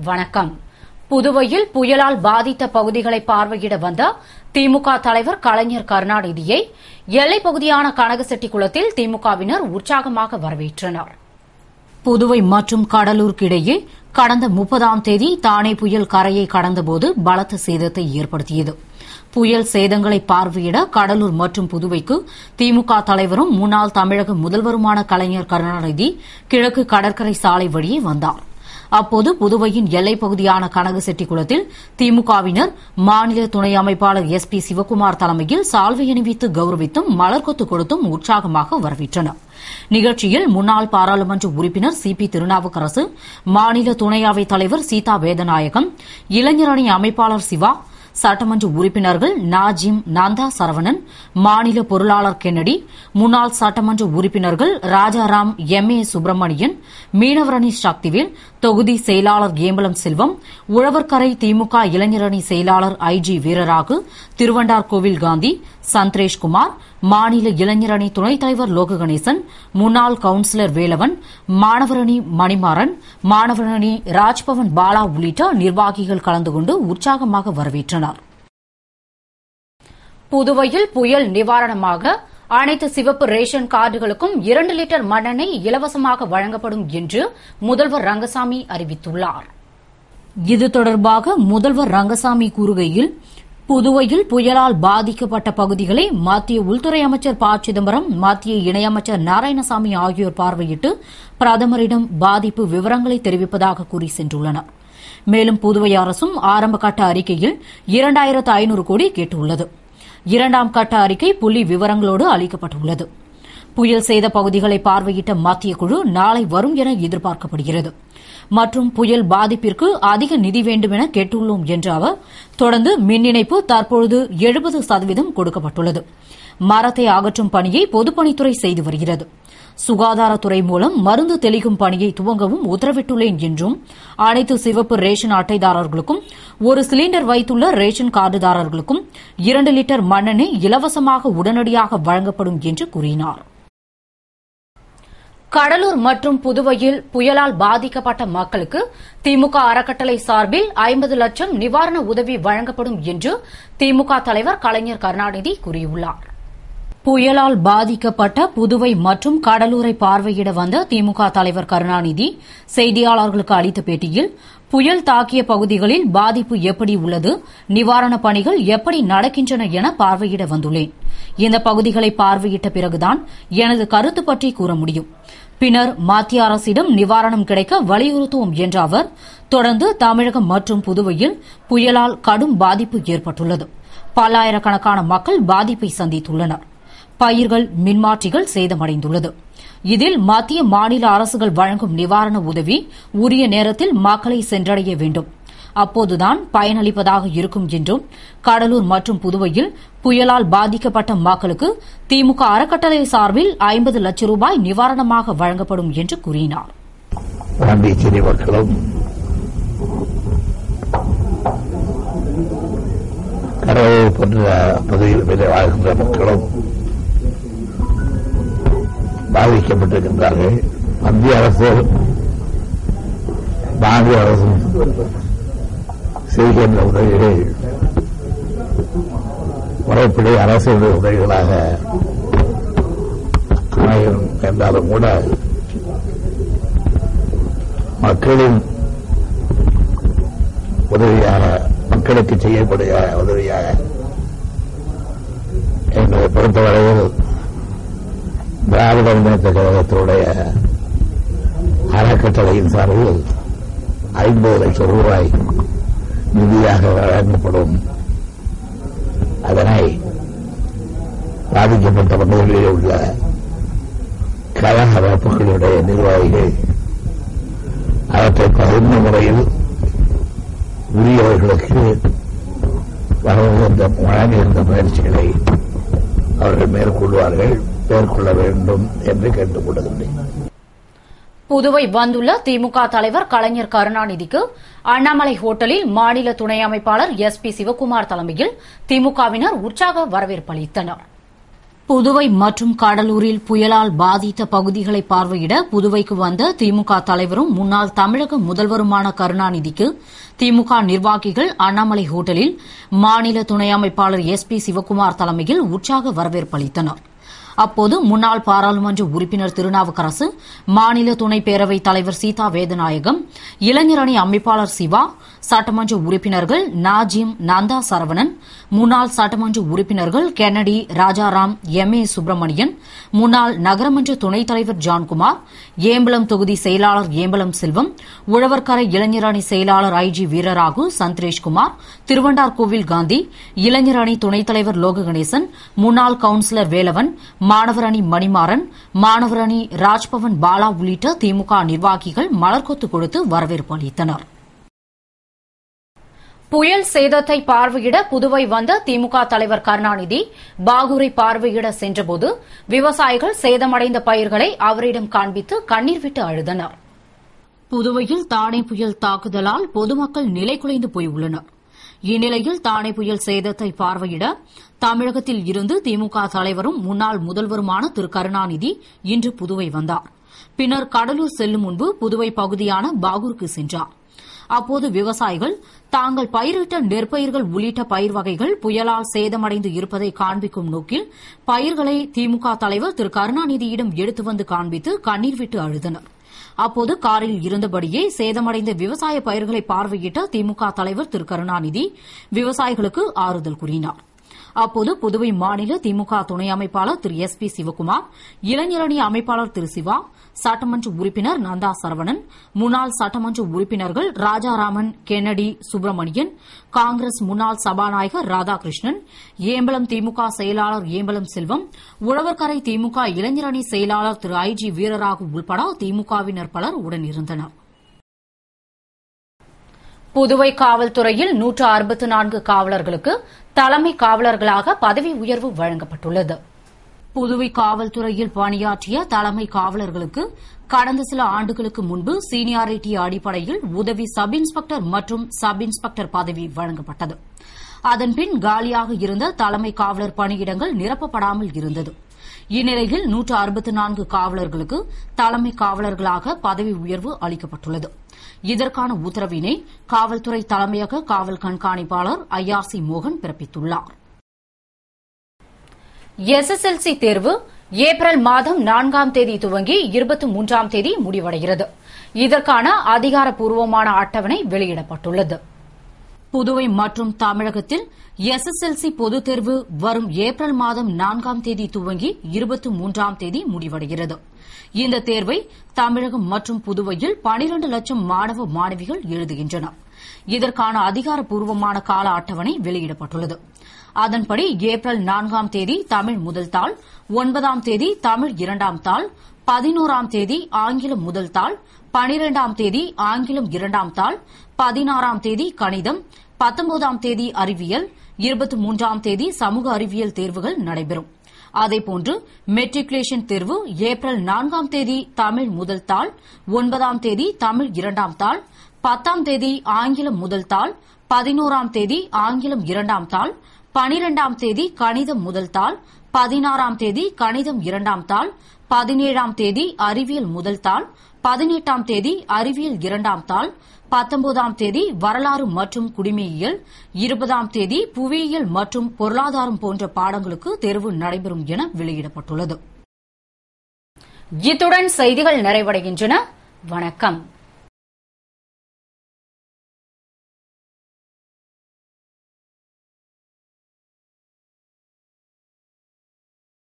வணக்கம். புதுவையில் புயலால் பாதித்த பகுதிகளை பார்வையிட வந்த திமுக தலைவர் கலைஞர் கருணாநிதியை எல்லைப் பகுதியான கனகசெட்டிக்குளத்தில் திமுகவினர் உற்சாகமாக வரவேற்றனர். புதுவை மற்றும் கடலூருக்கிடையே கடந்த 30ஆம் தேதி தானே புயல் கரையை கடந்தபோது பலத்த சேதத்தை ஏற்படுத்தியது. புயல் சேதங்களை பார்வையிட கடலூர் மற்றும் புதுவைக்கு திமுக தலைவரும் முன்னாள் தமிழக முதல்வருமான கலைஞர் கருணாநிதி கிழக்கு கடற்கரை சாலை வழியே வந்தார். அப்போது புதுவையின் எல்லைப் பகுதியான கனகசெட்டிக்குளத்தில் திமுகவினர் மாநில துணை அமைப்பாளர் SP சிவக்குமார் தலைமையில் சால்வை அணிவித்து கௌரவித்தும் மலர்கொத்து கொடுத்தும் உற்சாகமாக வரவேற்றனர். நிகழ்ச்சியில் முன்னாள் பாராளுமன்ற உறுப்பினர் CP திருநாவுக்கரசு, மாநில துணை அவைத் தலைவர் சீதா வேதநாயகம், இளைஞரணி அமைப்பாளர் சிவா, சட்டமன்ற உறுப்பினர்கள் நாஜிம், நந்தா சரவணன், மாநில பொருளாளர் கென்னடி, முன்னாள் சட்டமன்ற உறுப்பினர்கள் ராஜாராம், MA சுப்பிரமணியன், மீனவரணி சக்திவேல், தொகுதி செயலாளர் ஏம்பலம் செல்வம், உழவர்கரை திமுக இளைஞரணி செயலாளர் IG வீரராகு, திருவண்டார்கோவில் காந்தி, சந்திரேஷ்குமார், மாநில இளைஞரணி துணைத் தலைவர் லோககணேசன், முன்னாள் கவுன்சிலர் வேலவன், மாணவரணி மணிமாறன், மாணவரணி ராஜ்பவன் பாலா உள்ளிட்ட நிர்வாகிகள் கலந்து கொண்டு உற்சாகமாக வரவேற்றனர். புதுவையில் புயல் நிவாரணமாக அனைத்து சிவப்பு ரேஷன் கார்டுகளுக்கும் 2 லிட்டர் மண்ணெண்ணெய் இலவசமாக வழங்கப்படும் என்று முதல்வர் ரங்கசாமி அறிவித்துள்ளார். இது தொடர்பாக முதல்வர் ரங்கசாமி கூறுகையில், புதுவையில் புயலால் பாதிக்கப்பட்ட பகுதிகளை மத்திய உள்துறை அமைச்சர் ப. சிதம்பரம், மத்திய இணையமைச்சர் நாராயணசாமி ஆகியோர் பார்வையிட்டு பிரதமரிடம் பாதிப்பு விவரங்களை தெரிவிப்பதாக கூறி சென்றுள்ளனர். மேலும் புதுவை அரசும் ஆரம்ப கட்ட அறிக்கையில் 2500 கோடி கேட்டுள்ளது. 2ஆம் கட்ட அறிக்கை புள்ளி விவரங்களோடு அளிக்கப்பட்டுள்ளது. புயல் சேத பகுதிகளை பார்வையிட்ட மத்திய குழு நாளை வரும் என எதிர்பார்க்கப்படுகிறது. மற்றும் புயல் பாதிப்பிற்கு அதிக நிதி வேண்டும் என கேட்டுள்ளோம் என்ற அவர், தொடர்ந்து மின் இணைப்பு தற்பொழுது 70% கொடுக்கப்பட்டுள்ளது. மரத்தை அகற்றும் பணியை பொதுப்பணித்துறை செய்து வருகிறது. சுகாதாரத்துறை மூலம் மருந்து தெளிக்கும் பணியை துவங்கவும் உத்தரவிட்டுள்ளேன் என்றும், அனைத்து சிவப்பு ரேஷன் அட்டைதாரர்களுக்கும் 1 சிலிண்டர் வைத்துள்ள ரேஷன் கார்டுதாரர்களுக்கும் 2 லிட்டர் மண்ணெண்ணெய் இலவசமாக உடனடியாக வழங்கப்படும் என்று கூறினார். கடலூர் மற்றும் புதுவையில் புயலால் பாதிக்கப்பட்ட மக்களுக்கு திமுக அறக்கட்டளை சார்பில் 50 லட்சம் நிவாரண உதவி வழங்கப்படும் என்று திமுக தலைவர் கலைஞர் கருணாநிதி கூறியுள்ளார். புயலால் பாதிக்கப்பட்ட புதுவை மற்றும் கடலூரை பார்வையிட வந்த திமுக தலைவர் கருணாநிதி செய்தியாளர்களுக்கு அளித்த பேட்டியில், புயல் தாக்கிய பகுதிகளில் பாதிப்பு எப்படி உள்ளது, நிவாரணப் பணிகள் எப்படி நடக்கின்றன என பார்வையிட வந்துள்ளேன். இந்த பகுதிகளை பார்வையிட்ட பிறகுதான் எனது கருத்து பற்றி கூற முடியும். பின்னர் மத்திய அரசிடம் நிவாரணம் கிடைக்க வலியுறுத்துவோம் என்ற அவர், தொடர்ந்து தமிழகம் மற்றும் புதுவையில் புயலால் கடும் பாதிப்பு ஏற்பட்டுள்ளது. பல்லாயிரக்கணக்கான மக்கள் பாதிப்பை சந்தித்துள்ளனர். பயிர்கள், மின்மாற்றிகள் சேதமடைந்துள்ளது. இதில் மத்திய மாநில அரசுகள் வழங்கும் நிவாரண உதவி உரிய நேரத்தில் மக்களை சென்றடைய வேண்டும். அப்போதுதான் பயனளிப்பதாக இருக்கும் என்றும், கடலூர் மற்றும் புதுவையில் புயலால் பாதிக்கப்பட்ட மக்களுக்கு திமுக அறக்கட்டளை சார்பில் 50 லட்சம் ரூபாய் நிவாரணமாக வழங்கப்படும் என்று கூறினார். பாண்டிச்சேரி மக்களும் கடலூர் போன்ற பகுதிகளில் வாழ்கின்ற மக்களும் பாதிக்கப்பட்டிருக்கின்றார்கள். மத்திய அரசு, மாநில அரசும் செய்கின்ற உதவிகள் முறைப்படி அரசுடைய உதவிகளாக அமையும் என்றாலும் கூட, மக்களின் உதவியாக, மக்களுக்கு செய்யக்கூடிய உதவியாக என்பதை பொறுத்தவரையில் திராவிட முன்னேற்ற கழகத்தினுடைய அறக்கட்டளையின் சார்பில் 50 லட்சம் ரூபாய் நிதியாக வழங்கப்படும். அதனை பாதிக்கப்பட்ட பகுதிகளில் உள்ள கழக அமைப்புகளுடைய நிர்வாகிகள் அவற்றை பகிர்ந்த முறையில் உரியவர்களுக்கு வழங்குகின்ற முயற்சிகளை அவர்கள் மேற்கொள்ள வேண்டும் என்று கேட்டுக் கொள்கின்றேன். புதுவை வந்துள்ள திமுக தலைவர் கலைஞர் கருணாநிதிக்கு அண்ணாமலை ஹோட்டலில் மாநில துணை அமைப்பாளர் SP சிவக்குமார் தலைமையில் திமுகவினர் உற்சாக வரவேற்பு அளித்தனர். புதுவை மற்றும் கடலூரில் புயலால் பாதித்த பகுதிகளை பார்வையிட புதுவைக்கு வந்த திமுக தலைவரும் முன்னாள் தமிழக முதல்வருமான கருணாநிதிக்கு திமுக நிர்வாகிகள் அண்ணாமலை ஹோட்டலில் மாநில துணை அமைப்பாளர் SP சிவக்குமார் தலைமையில் உற்சாக வரவேற்பு அளித்தனர். அப்போது முன்னாள் பாராளுமன்ற உறுப்பினர் திருநாவுக்கரசு, மாநில துணை பேரவைத் தலைவர் சீதா வேதநாயகம், இளைஞரணி அமைப்பாளர் சிவா, சட்டமன்ற உறுப்பினர்கள் நாஜிம், நந்தா சரவணன், முன்னாள் சட்டமன்ற உறுப்பினர்கள் கென்னடி, ராஜாராம், MA சுப்பிரமணியன், முன்னாள் நகரமன்ற துணைத் தலைவர் ஜான்குமார், ஏம்பலம் தொகுதி செயலாளர் ஏம்பலம் செல்வம், உழவர்கரை இளைஞரணி செயலாளர் IG வீரராகு, சந்திரேஷ்குமார், திருவண்டார்கோவில் காந்தி, இளைஞரணி துணைத் தலைவர் லோககணேசன், முன்னாள் கவுன்சிலர் வேலவன், மாணவர் அணி மணிமாறன், மாணவர் அணி ராஜ்பவன் பாலா உள்ளிட்ட திமுக நிர்வாகிகள் மலர்கொத்து கொடுத்து வரவேற்பு அளித்தனர். புயல் சேதத்தை பார்வையிட புதுவை வந்த திமுக தலைவர் கருணாநிதி பாகூரை பார்வையிட சென்றபோது விவசாயிகள் சேதமடைந்த பயிர்களை அவரிடம் காண்பித்து கண்ணீர் விட்டு அழுதனர். புதுவையில் தானே புயல் தாக்குதலால் பொதுமக்கள் நிலைகுலைந்து போயுள்ளனர். இந்நிலையில் தானே புயல் சேதத்தை பார்வையிட தமிழகத்தில் இருந்து திமுக தலைவரும் முன்னாள் முதல்வருமான திரு கருணாநிதி இன்று புதுவை வந்தார். பின்னர் கடலூர் செல்லும் முன்பு புதுவை பகுதியான பாகூருக்கு சென்றார். அப்போது விவசாயிகள் தாங்கள் பயிரிட்ட நெற்பயிர்கள் உள்ளிட்ட பயிர் வகைகள் புயலால் சேதமடைந்து இருப்பதை காண்பிக்கும் நோக்கில் பயிர்களை திமுக தலைவர் திரு கருணாநிதியிடம் எடுத்து வந்து காண்பித்து கண்ணீர் விட்டு அழுதனர். அப்போது காரில் இருந்தபடியே சேதமடைந்த விவசாய பயிர்களை பார்வையிட்ட திமுக தலைவர் திரு கருணாநிதி விவசாயிகளுக்கு ஆறுதல் கூறினார். அப்போது புதுவை மாநில திமுக துணை அமைப்பாளர் திரு SP சிவக்குமார், இளைஞரணி அமைப்பாளர் திரு சிவா, சட்டமன்ற உறுப்பினர் நந்தா சரவணன், முன்னாள் சட்டமன்ற உறுப்பினர்கள் ராஜாராமன், கென்னடி, சுப்பிரமணியன், காங்கிரஸ் முன்னாள் சபாநாயகர் ராதாகிருஷ்ணன், ஏம்பலம் திமுக செயலாளர் ஏம்பலம் செல்வம், உழவர்கரை திமுக இளைஞரணி செயலாளர் திரு IG வீரராகு உள்பட திமுகவினர் பலர் உடனிருந்தனர். புதுவை காவல்துறையில் 164 காவலர்களுக்கு தலைமை காவலர்களாக பதவி உயர்வு வழங்கப்பட்டுள்ளது. புதுவை காவல்துறையில் பணியாற்றிய தலைமை காவலர்களுக்கு கடந்த சில ஆண்டுகளுக்கு முன்பு சீனியாரிட்டி அடிப்படையில் உதவி சப் இன்ஸ்பெக்டர் மற்றும் சப் இன்ஸ்பெக்டர் பதவி வழங்கப்பட்டது. அதன்பின் காலியாக இருந்த தலைமை காவலர் பணியிடங்கள் நிரப்பப்படாமல் இருந்தது. இந்நிலையில் 164 காவலர்களுக்கு தலைமை காவலர்களாக பதவி உயர்வு அளிக்கப்பட்டுள்ளது. இதற்கான உத்தரவினை காவல்துறை தலைமையக காவல் கண்காணிப்பாளர் IRC மோகன் பிறப்பித்துள்ளார். SSLC தேர்வு ஏப்ரல் மாதம் 4ஆம் தேதி துவங்கி 23ஆம் தேதி முடிவடைகிறது. இதற்கான அதிகாரப்பூர்வமான அட்டவணை வெளியிடப்பட்டுள்ளது. புதுவை மற்றும் தமிழகத்தில் SSLC பொதுத் தேர்வு வரும் ஏப்ரல் மாதம் 4ஆம் தேதி துவங்கி 23ஆம் தேதி முடிவடைகிறது. இந்த தேர்வை தமிழகம் மற்றும் புதுவையில் 12 லட்சம் மாணவ மாணவிகள் எழுதுகின்றனர். இதற்கான அதிகாரப்பூர்வமான கால அட்டவணை வெளியிடப்பட்டுள்ளது. அதன்படி ஏப்ரல் 4ஆம் தேதி தமிழ் முதல் தாள், 9ஆம் தேதி தமிழ் 2ஆம் தாள், 11ஆம் தேதி ஆங்கிலம் முதல் தாள், 12ஆம் தேதி ஆங்கிலம் 2ஆம் தாள், 16ஆம் தேதி கணிதம், 19ஆம் தேதி அறிவியல், 23ஆம் தேதி சமூக அறிவியல் தேர்வுகள் நடைபெறும். அதேபோன்று மெட்ரிகுலேஷன் தேர்வு ஏப்ரல் 4ஆம் தேதி தமிழ் முதல் தாள், 9ஆம் தேதி தமிழ் 2ஆம் தாள், 10ஆம் தேதி ஆங்கிலம் முதல் தாள், 11ஆம் தேதி ஆங்கிலம் 2ஆம் தாள், 12ஆம் தேதி கணிதம் முதல் தாள், 16ஆம் தேதி கணிதம் 2ஆம் தாள், 17ஆம் தேதி அறிவியல் முதல் தாள், 18ஆம் தேதி அறிவியல் 2ஆம் தாள், 19ஆம் தேதி வரலாறு மற்றும் குடிமையியல், 20ஆம் தேதி புவியியல் மற்றும் பொருளாதாரம் போன்ற பாடங்களுக்கு தேர்வு நடைபெறும் என வெளியிடப்பட்டுள்ளது. இத்துடன் செய்திகள் நிறைவடைகின்றன. வணக்கம்.